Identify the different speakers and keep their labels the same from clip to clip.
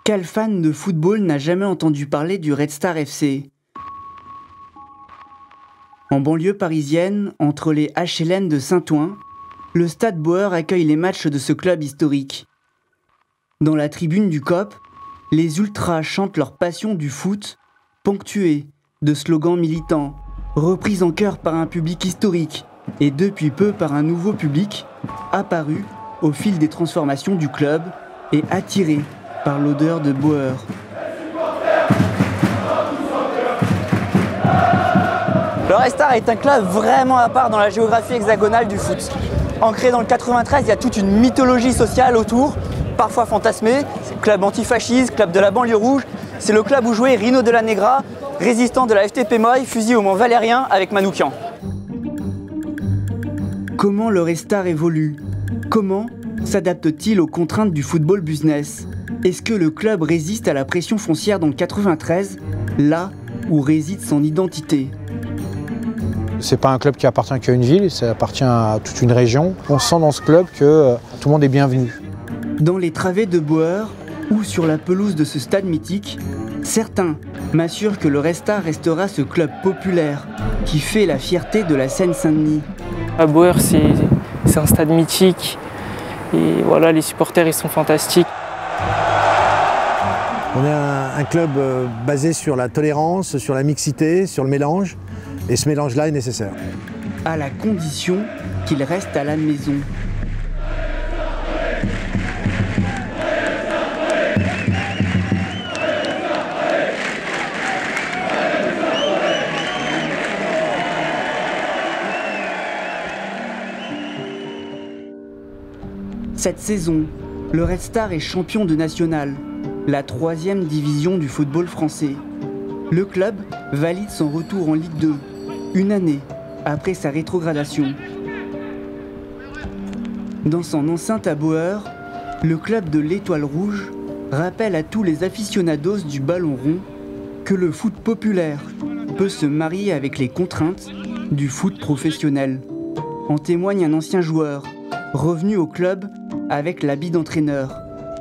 Speaker 1: Quel fan de football n'a jamais entendu parler du Red Star FC? En banlieue parisienne, entre les HLM de Saint-Ouen, le Stade Bauer accueille les matchs de ce club historique. Dans la tribune du COP, les ultras chantent leur passion du foot, ponctuée de slogans militants, repris en chœur par un public historique et depuis peu par un nouveau public, apparu au fil des transformations du club et attiré par l'odeur de Bauer.
Speaker 2: Le Red Star est un club vraiment à part dans la géographie hexagonale du foot. Ancré dans le 93, il y a toute une mythologie sociale autour, parfois fantasmée. Club antifasciste, club de la banlieue rouge. C'est le club où jouait Rino de la Negra, résistant de la FTP Moy, fusillé au Mont Valérien avec Manoukian.
Speaker 1: Comment le Red Star évolue? Comment s'adapte-t-il aux contraintes du football business? Est-ce que le club résiste à la pression foncière dans le 93, là où réside son identité?
Speaker 3: C'est pas un club qui appartient qu'à une ville, ça appartient à toute une région. On sent dans ce club que tout le monde est bienvenu.
Speaker 1: Dans les travées de Bauer ou sur la pelouse de ce stade mythique, certains m'assurent que le Red Star restera ce club populaire qui fait la fierté de la Seine-Saint-Denis.
Speaker 4: À Bauer, c'est un stade mythique et voilà, les supporters ils sont fantastiques.
Speaker 5: On est un club basé sur la tolérance, sur la mixité, sur le mélange. Et ce mélange-là est nécessaire.
Speaker 1: À la condition qu'il reste à la maison. Cette saison, le Red Star est champion de national, la 3e division du football français. Le club valide son retour en Ligue 2, une année après sa rétrogradation. Dans son enceinte à Bauer, le club de l'Étoile Rouge rappelle à tous les aficionados du ballon rond que le foot populaire peut se marier avec les contraintes du foot professionnel. En témoigne un ancien joueur, revenu au club avec l'habit d'entraîneur.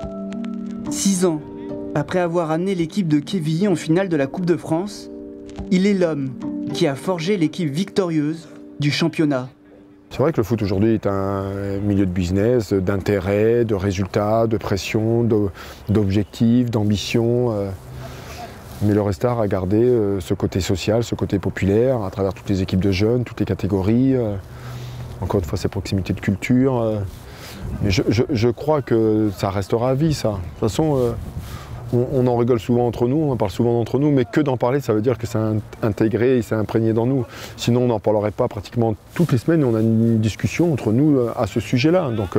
Speaker 1: 6 ans après avoir amené l'équipe de Quevilly en finale de la Coupe de France, il est l'homme qui a forgé l'équipe victorieuse du championnat.
Speaker 6: C'est vrai que le foot aujourd'hui est un milieu de business, d'intérêt, de résultats, de pression, d'objectifs, d'ambition. Mais le Red Star a gardé ce côté social, ce côté populaire, à travers toutes les équipes de jeunes, toutes les catégories. Encore une fois, cette proximité de culture. Mais je crois que ça restera à vie, ça. De toute façon, on en rigole souvent entre nous, on en parle souvent entre nous, mais que d'en parler, ça veut dire que c'est intégré et c'est imprégné dans nous. Sinon, on n'en parlerait pas pratiquement toutes les semaines, on a une discussion entre nous à ce sujet-là. Donc,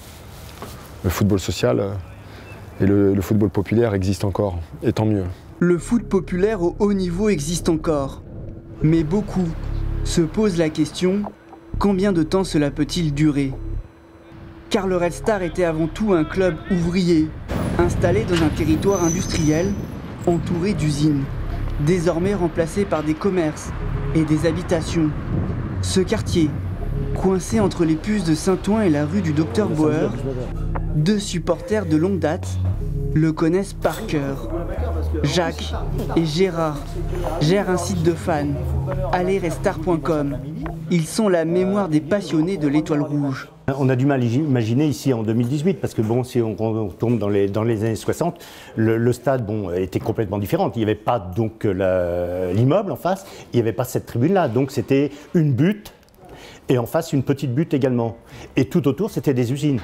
Speaker 6: le football social et le football populaire existent encore, et tant mieux.
Speaker 1: Le foot populaire au haut niveau existe encore. Mais beaucoup se posent la question, combien de temps cela peut-il durer? Car le Red Star était avant tout un club ouvrier, installé dans un territoire industriel, entouré d'usines, désormais remplacé par des commerces et des habitations. Ce quartier, coincé entre les puces de Saint-Ouen et la rue du Docteur Bauer, 2 supporters de longue date le connaissent par cœur. Jacques et Gérard gèrent un site de fans, alleredstar.com. Ils sont la mémoire des passionnés de l'Étoile Rouge.
Speaker 7: On a du mal à imaginer ici en 2018 parce que bon, si on tombe dans les années 60, le stade était complètement différent. Il n'y avait pas donc l'immeuble en face, il n'y avait pas cette tribune-là. Donc c'était une butte et en face une petite butte également. Et tout autour, c'était des usines.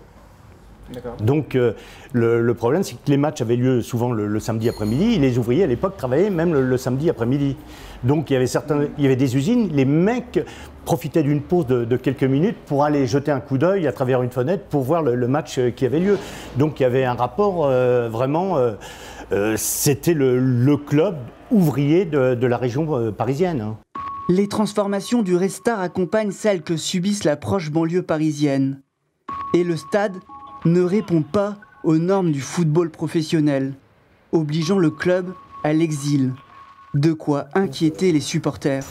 Speaker 7: Donc le problème, c'est que les matchs avaient lieu souvent le samedi après-midi. Les ouvriers à l'époque travaillaient même le samedi après-midi. Donc il y avait des usines, les mecs profitaient d'une pause de quelques minutes pour aller jeter un coup d'œil à travers une fenêtre pour voir le match qui avait lieu. Donc il y avait un rapport vraiment, c'était le club ouvrier de la région parisienne. Hein.
Speaker 1: Les transformations du Red Star accompagnent celles que subissent la proche banlieue parisienne. Et le stade ne répond pas aux normes du football professionnel, obligeant le club à l'exil. De quoi inquiéter les supporters.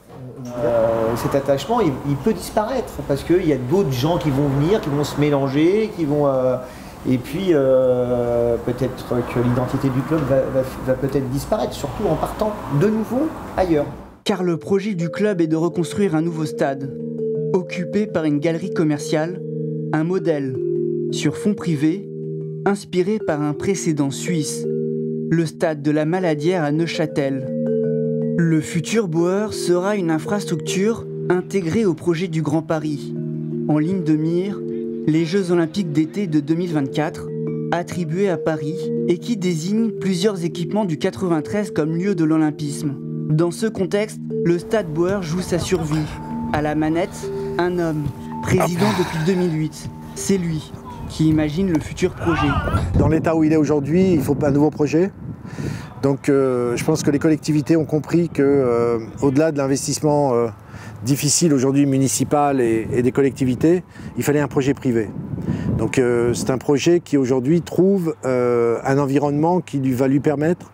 Speaker 8: Cet attachement, il peut disparaître parce qu'il y a d'autres gens qui vont venir, qui vont se mélanger, qui vont Et puis peut-être que l'identité du club va peut-être disparaître, surtout en partant de nouveau ailleurs.
Speaker 1: Car le projet du club est de reconstruire un nouveau stade, occupé par une galerie commerciale, un modèle sur fonds privés, inspiré par un précédent suisse, le stade de la Maladière à Neuchâtel. Le futur Bauer sera une infrastructure intégrée au projet du Grand Paris. En ligne de mire, les Jeux Olympiques d'été de 2024, attribués à Paris et qui désignent plusieurs équipements du 93 comme lieu de l'olympisme. Dans ce contexte, le stade Bauer joue sa survie. À la manette, un homme, président depuis 2008. C'est lui qui imagine le futur projet.
Speaker 5: Dans l'état où il est aujourd'hui, il faut un nouveau projet. Donc je pense que les collectivités ont compris que au-delà de l'investissement difficile aujourd'hui municipal et des collectivités, il fallait un projet privé. Donc c'est un projet qui aujourd'hui trouve un environnement qui va lui permettre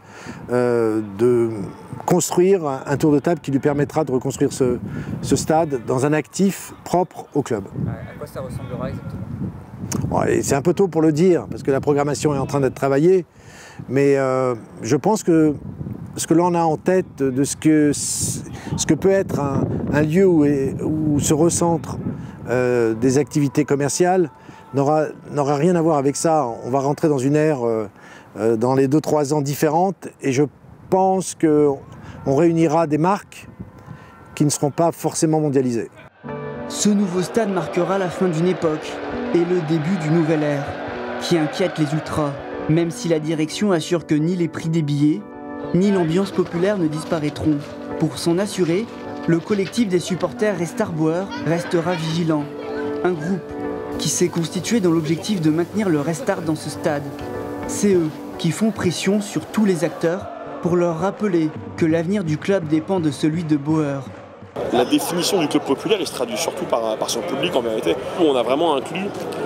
Speaker 5: de construire un tour de table qui lui permettra de reconstruire ce stade dans un actif propre au club.
Speaker 2: À quoi ça ressemblera exactement ?
Speaker 5: C'est un peu tôt pour le dire, parce que la programmation est en train d'être travaillée, mais je pense que ce que l'on a en tête de ce que peut être un lieu où se recentrent des activités commerciales n'aura rien à voir avec ça. On va rentrer dans une ère dans les 2-3 ans différentes, et je pense qu'on réunira des marques qui ne seront pas forcément mondialisées.
Speaker 1: Ce nouveau stade marquera la fin d'une époque et le début d'une nouvelle ère qui inquiète les ultras, même si la direction assure que ni les prix des billets, ni l'ambiance populaire ne disparaîtront. Pour s'en assurer, le collectif des supporters Restart Bauer restera vigilant. Un groupe qui s'est constitué dans l'objectif de maintenir le restart dans ce stade. C'est eux qui font pression sur tous les acteurs pour leur rappeler que l'avenir du club dépend de celui de Bauer.
Speaker 9: La définition du club populaire, il se traduit surtout par son public en vérité. Nous, on a vraiment inclus,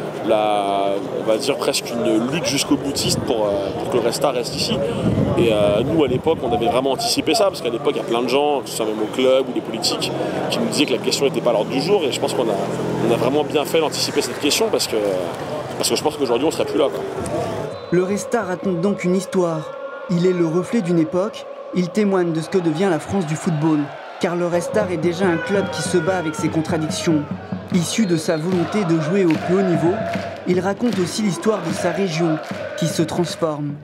Speaker 9: on va dire presque une lutte jusqu'au boutiste pour que le Restart reste ici. Et nous, à l'époque, on avait vraiment anticipé ça, parce qu'à l'époque, il y a plein de gens, que ce soit même au club ou des politiques, qui nous disaient que la question n'était pas à l'ordre du jour. Et je pense qu'on a vraiment bien fait d'anticiper cette question, parce que je pense qu'aujourd'hui, on ne serait plus là, quoi.
Speaker 1: Le Restart raconte donc une histoire. Il est le reflet d'une époque. Il témoigne de ce que devient la France du football. Car le Restart est déjà un club qui se bat avec ses contradictions. Issu de sa volonté de jouer au plus haut niveau, il raconte aussi l'histoire de sa région qui se transforme.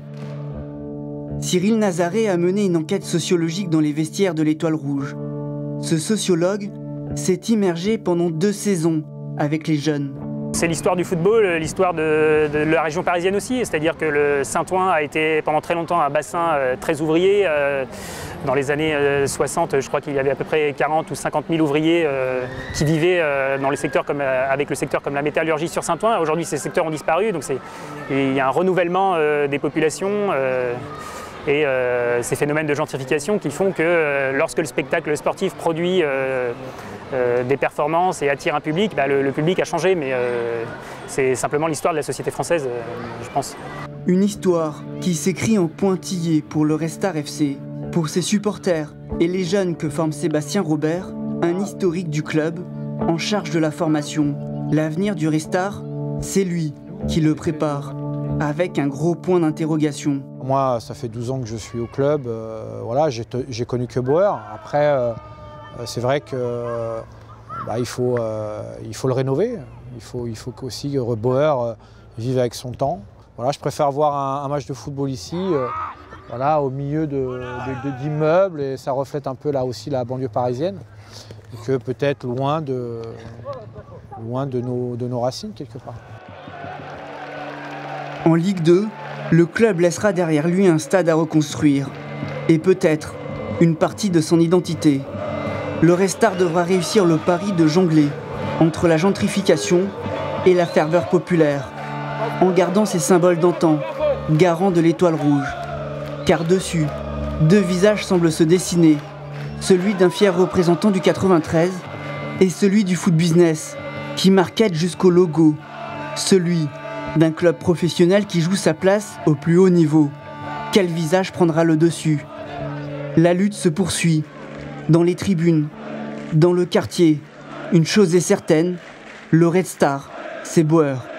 Speaker 1: Cyril Nazaret a mené une enquête sociologique dans les vestiaires de l'Étoile Rouge. Ce sociologue s'est immergé pendant 2 saisons avec les jeunes.
Speaker 10: C'est l'histoire du football, l'histoire de la région parisienne aussi, c'est-à-dire que le Saint-Ouen a été pendant très longtemps un bassin très ouvrier. Dans les années 60, je crois qu'il y avait à peu près 40 ou 50 000 ouvriers qui vivaient dans les secteurs avec le secteur comme la métallurgie sur Saint-Ouen. Aujourd'hui, ces secteurs ont disparu, donc il y a un renouvellement des populations. Et ces phénomènes de gentrification qui font que lorsque le spectacle sportif produit des performances et attire un public, le public a changé, mais c'est simplement l'histoire de la société française, je pense.
Speaker 1: Une histoire qui s'écrit en pointillé pour le Restart FC, pour ses supporters et les jeunes que forme Sébastien Robert, un historique du club en charge de la formation. L'avenir du Restart, c'est lui qui le prépare, avec un gros point d'interrogation.
Speaker 3: Moi, ça fait 12 ans que je suis au club, voilà, j'ai connu que Bauer. Après, c'est vrai que il faut le rénover. Il faut aussi que Bauer vive avec son temps. Voilà, je préfère voir un match de football ici, voilà, au milieu d'immeubles, et ça reflète un peu là aussi la banlieue parisienne, que peut-être loin de nos racines quelque part.
Speaker 1: En Ligue 2, le club laissera derrière lui un stade à reconstruire, et peut-être une partie de son identité. Le Restart devra réussir le pari de jongler entre la gentrification et la ferveur populaire, en gardant ses symboles d'antan, garants de l'Étoile Rouge. Car dessus, 2 visages semblent se dessiner, celui d'un fier représentant du 93 et celui du foot business, qui marquette jusqu'au logo, celui d'un club professionnel qui joue sa place au plus haut niveau. Quel visage prendra le dessus? La lutte se poursuit, dans les tribunes, dans le quartier. Une chose est certaine, le Red Star, c'est Bauer.